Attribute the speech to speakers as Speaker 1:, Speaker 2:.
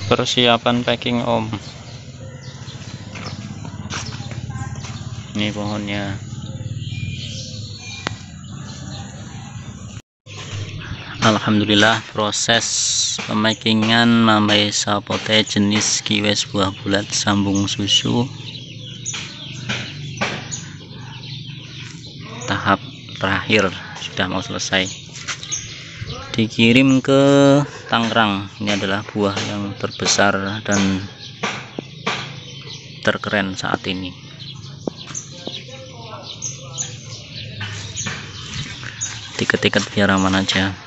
Speaker 1: Persiapan packing om. Ini pohonnya. Alhamdulillah, proses pemakingan mambai sapote jenis kiwes buah bulat sambung susu tahap terakhir sudah mau selesai, dikirim ke Tangerang. Ini adalah buah yang terbesar dan terkeren saat ini. Tiket-tiket biar aman aja.